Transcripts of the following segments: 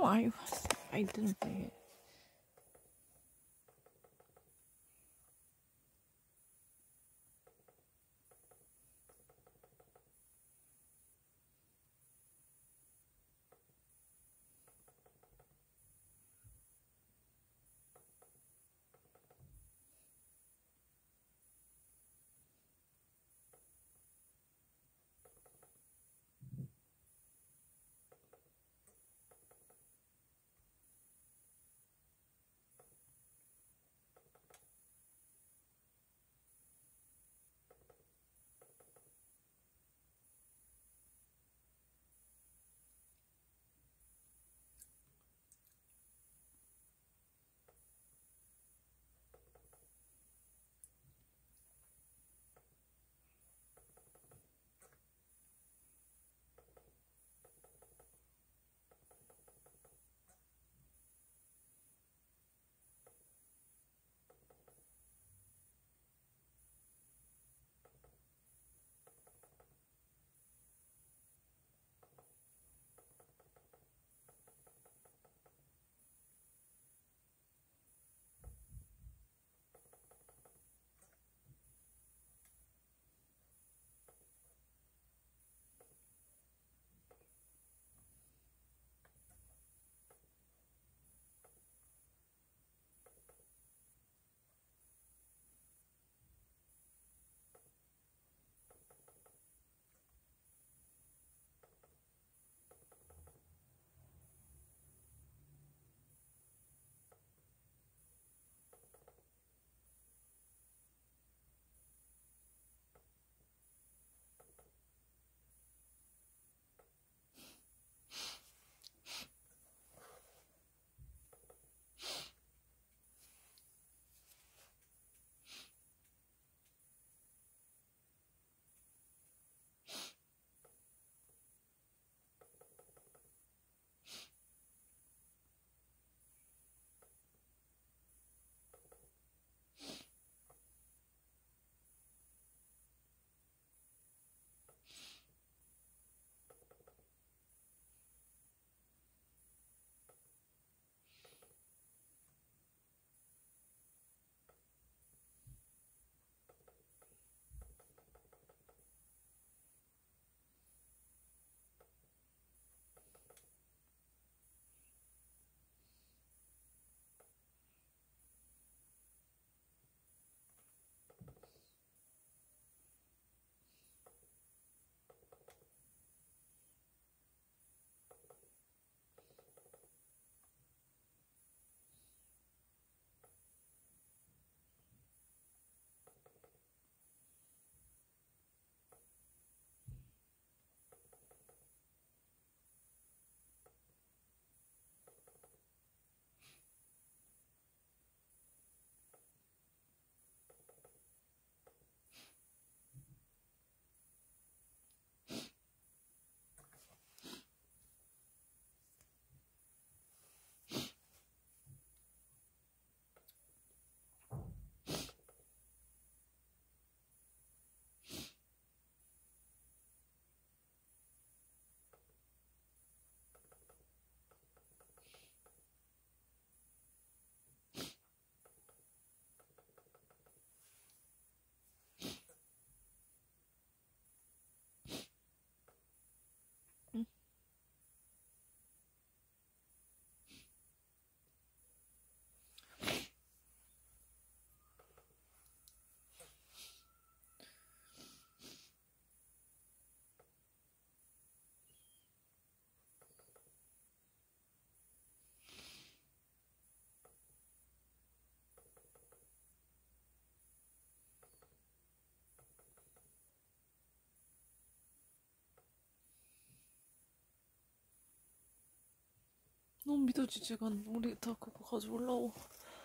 No, I didn't play it. 너무 믿어지지가 않아. 우리 다 그거 가져올라고.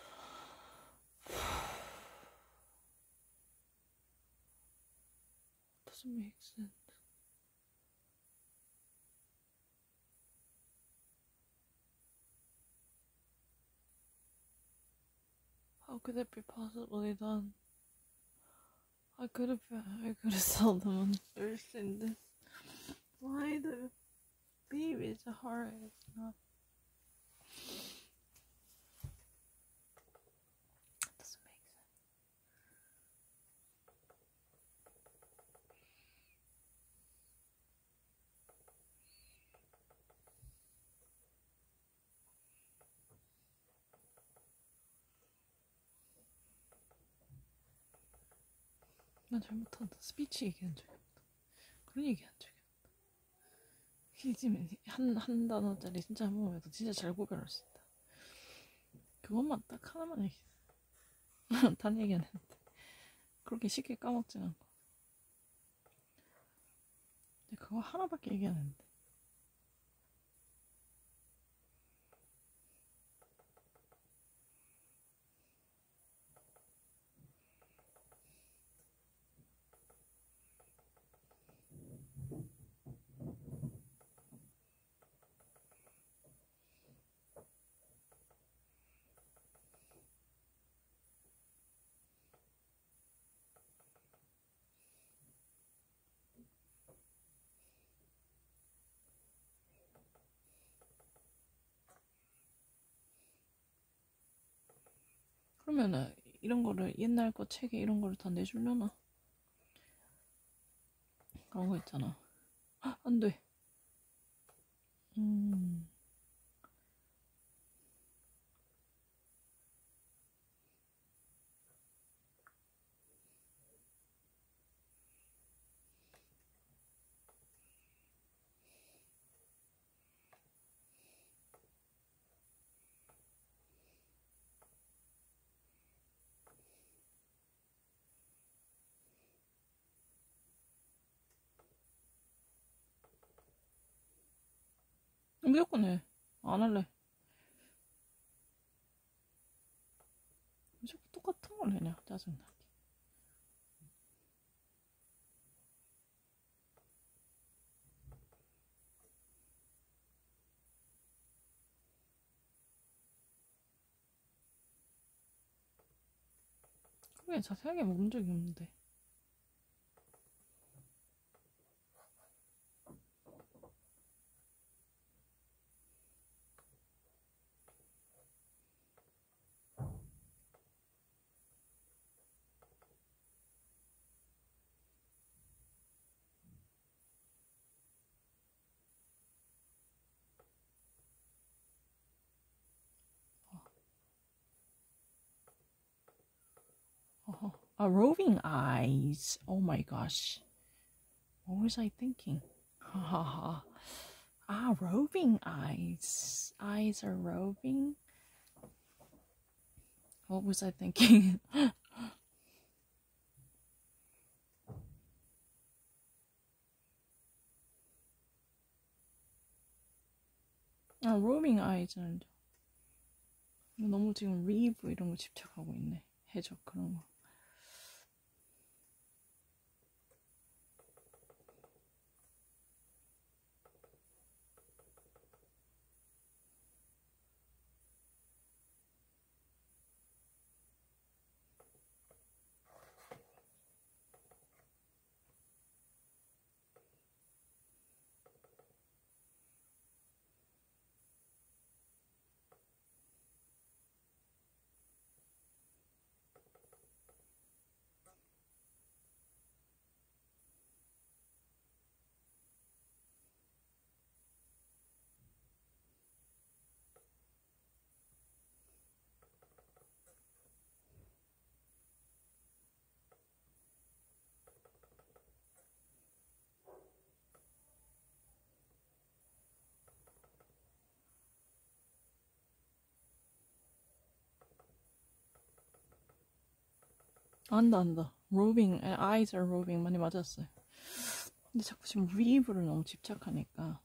Doesn't make sense. How could that be possibly done? I could have sold them on Thursday in this. Why the baby's heart is not 나 잘못한다. 스피치 얘기한 적이 없다. 그런 얘기한 적이 없다. 희지면 한 단어짜리 진짜 한 번만 해도 진짜 잘 구별할 수 있다. 그것만 딱 하나만 얘기해. 단 얘기 안 했는데. 그렇게 쉽게 까먹진 않고. 근데 그거 하나밖에 얘기 안 했는데. 그러면은 이런 거를 옛날 거 책에 이런 거를 다 내주려나? 그런 거 있잖아. 안 돼. 무조건 해. 안 할래. 무조건 똑같은 걸 해냐. 짜증나게. 그게 자세하게 먹은 적이 없는데. Roving eyes. Oh my gosh. What was I thinking? Roving eyes. Eyes are roving. What was I thinking? roving eyes는 너무 지금 리브 이런 거 집착하고 있네. 해적 그런 거. 안다. roving, eyes are roving 많이 맞았어요. 근데 자꾸 지금 리브를 너무 집착하니까.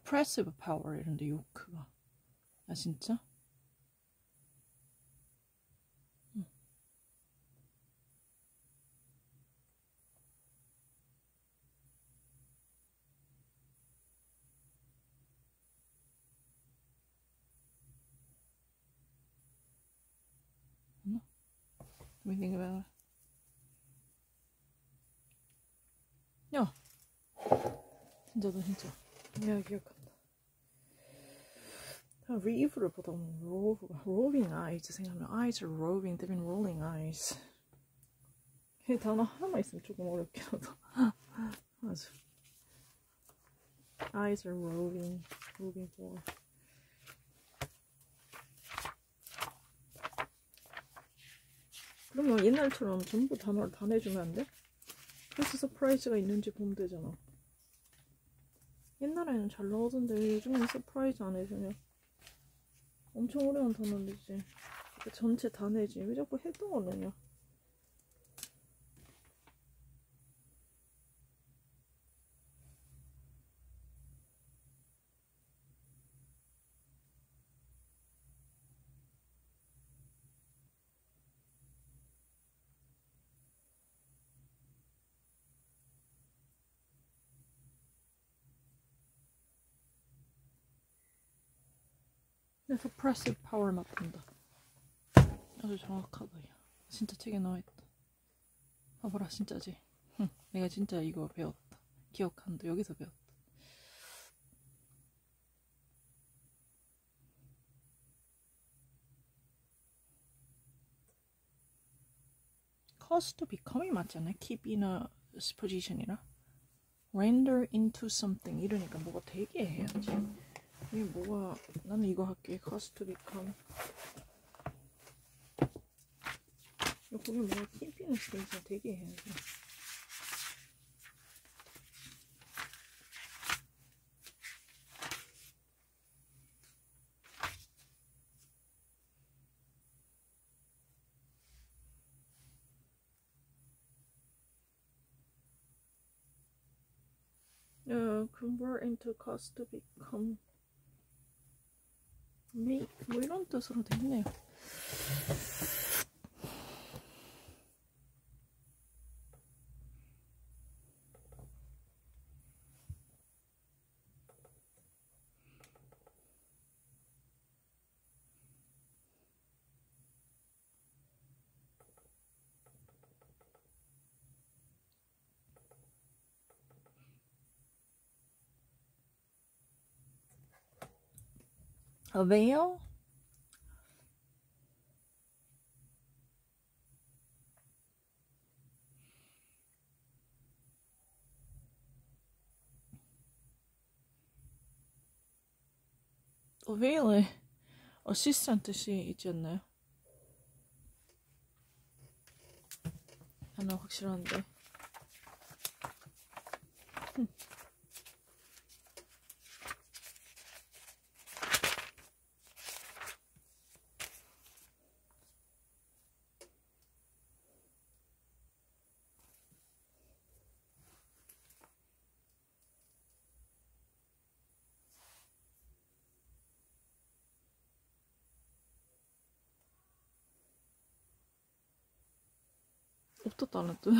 Suppressive power 이런데 요크가. 아 진짜? 응. Let me think about it. 야, 진짜다 진짜. 내가 기억한다. Reeve를 보다 보면 rolling eyes 생각하면 eyes are rolling, they've been rolling eyes. 이 단어 하나만 있으면 조금 어렵긴 하다. 맞아. Eyes are rolling, moving forward. 그러면 옛날처럼 전부 단어를 다 내주면 안 돼? 그래서 서프라이즈가 있는지 보면 되잖아. 옛날에는 잘 나오던데 요즘엔 서프라이즈 안 해주냐? 엄청 어려운 단어인데지. 전체 다 내지. 왜 자꾸 해도 안 내냐? suppressive power 맞춘다. 아주 정확하다. 야. 진짜 책에 나와있다. 봐봐라 진짜지. 내가 진짜 이거 배웠다. 기억한다. 여기서 배웠다. cause to become이 맞잖아. keep in a position이라. render into something 이러니까 뭐가 되게 해야지. 이게 뭐가 나는 이거 할게. cause to become. 거기 뭐가 keep in a position 되게 해야지. convert into cause to become make 뭐 이런 뜻으로 됐네요. avail? avail에 assistant 뜻이 있지 않나요? 하나 확실한데. 없었다는 뜻.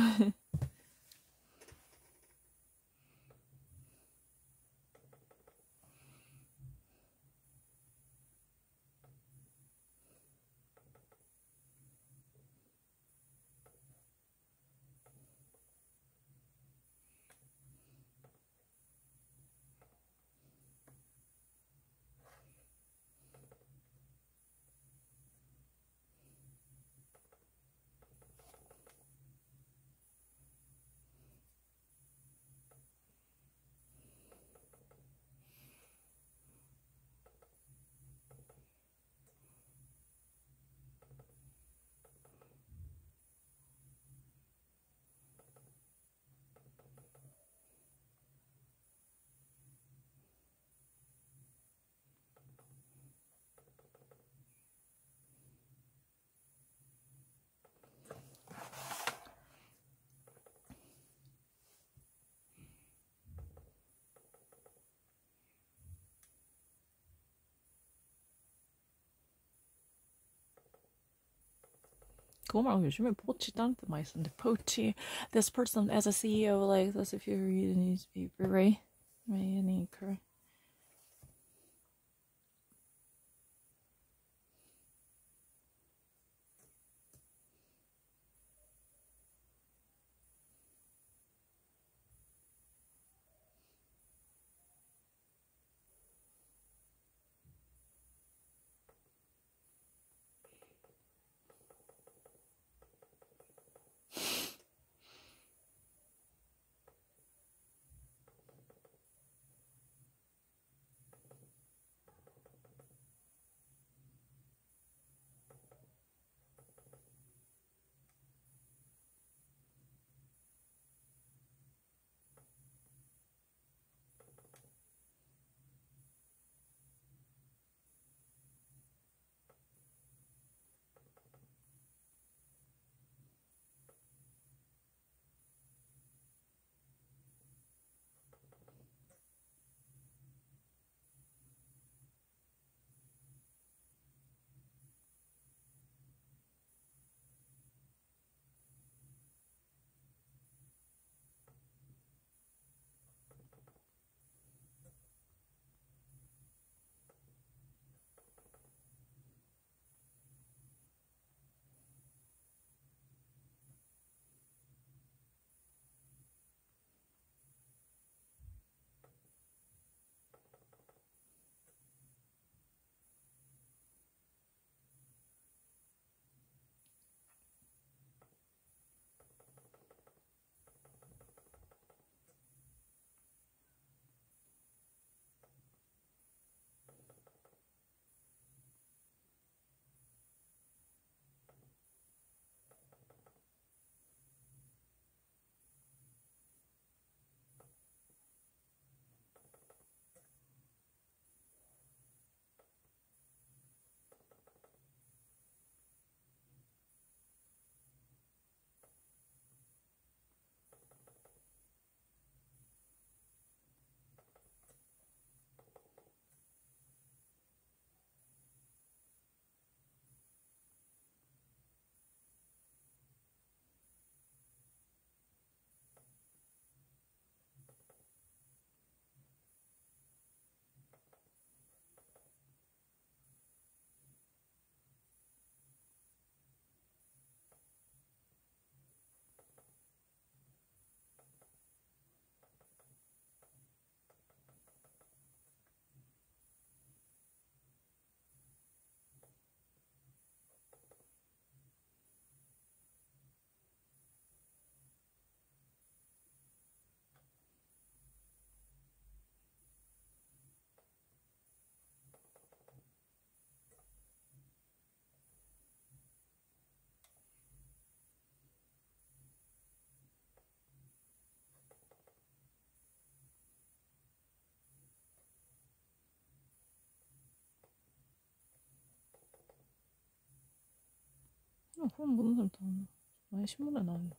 그거 말고 요즘에 포치 다른 데 많이 쓰는데 포치 this person as a CEO like this if you read a newspaper right? Any correct? 그럼 모든 사람 다 많이 신문에 나온다.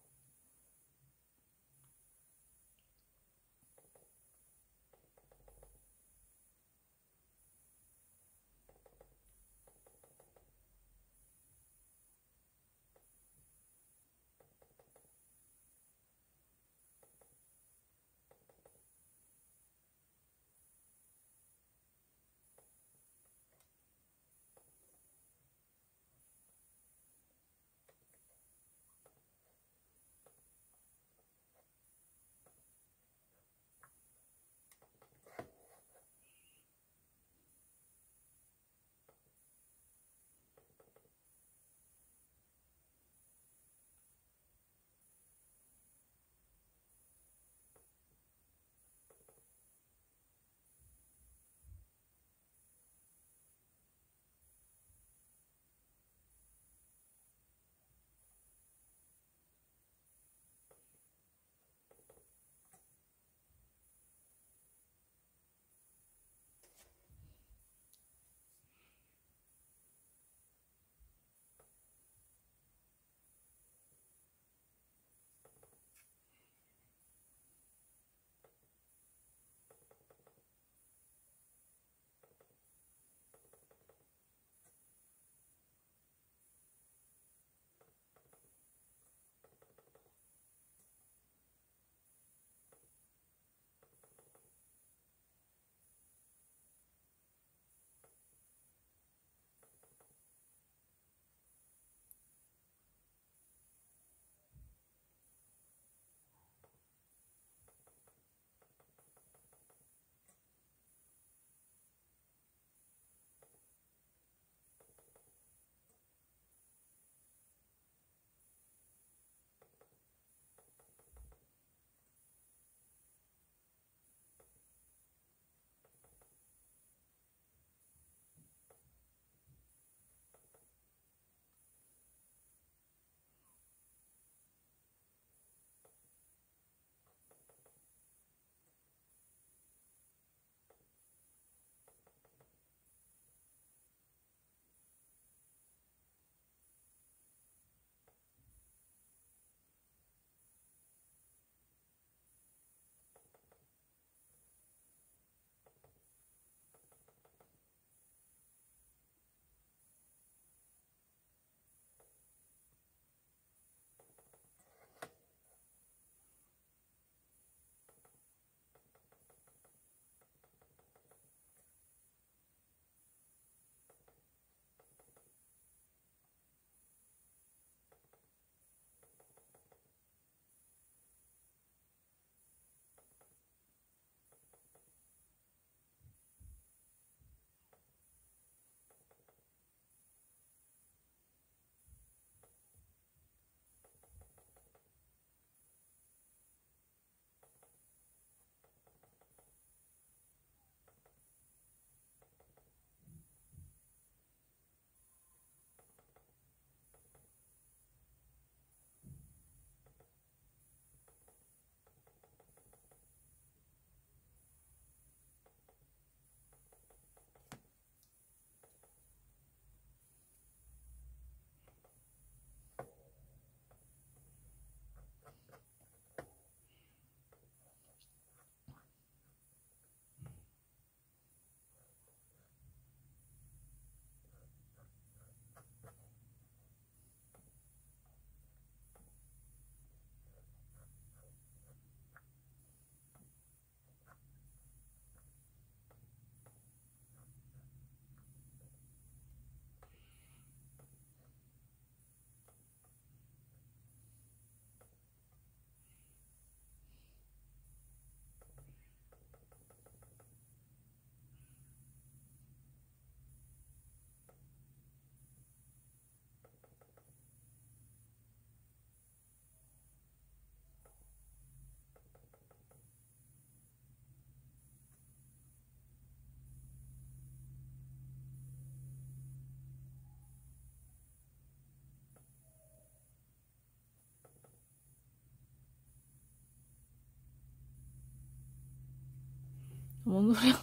뭔 소리야?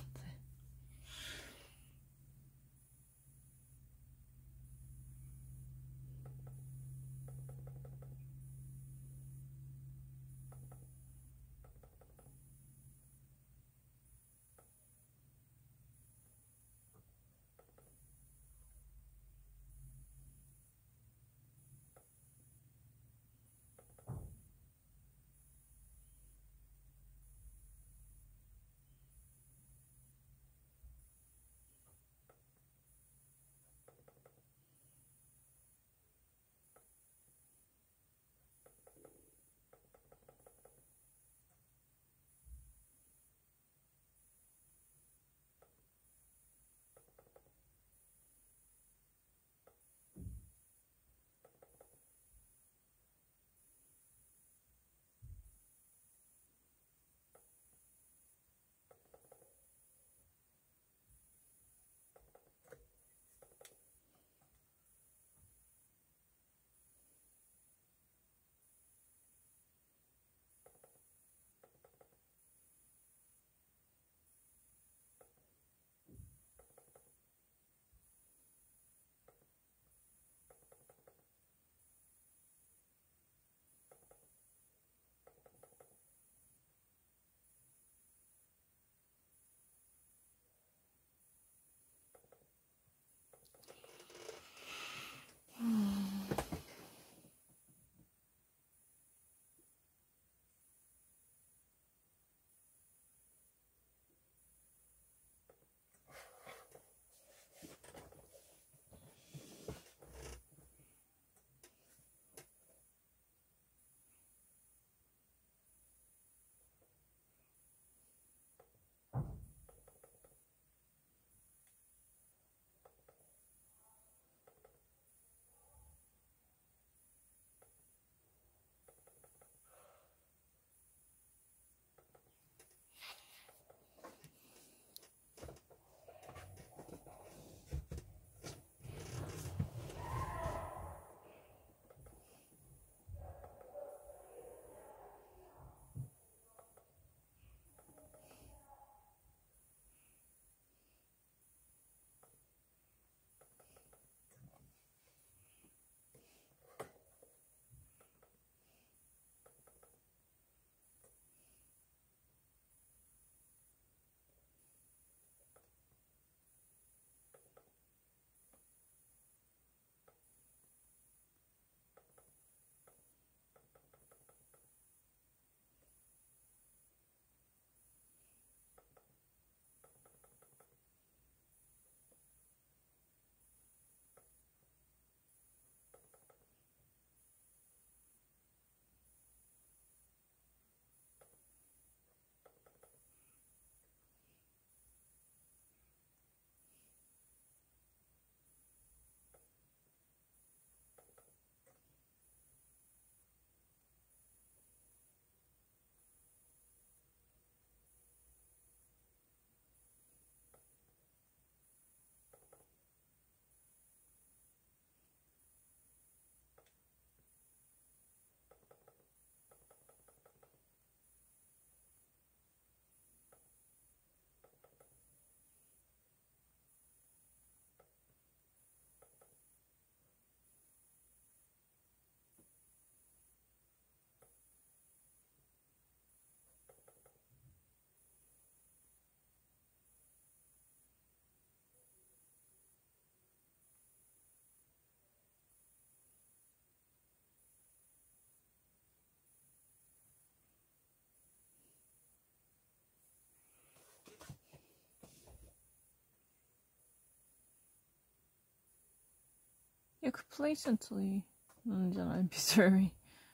Yeah, complacently. I'd be sorry.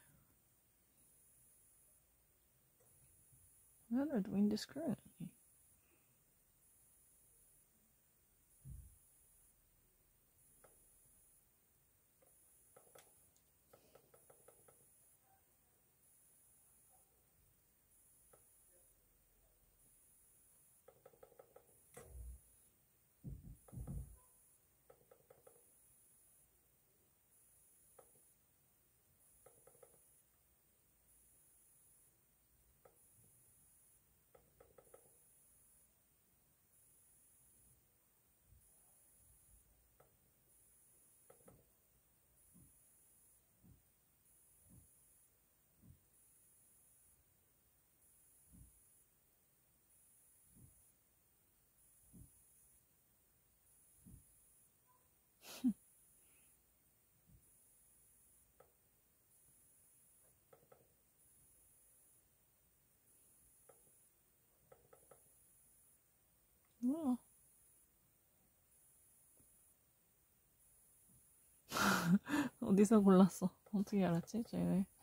What are doing this currently? 몰라. 어디서 골랐어? 어떻게 알았지? 쟤네.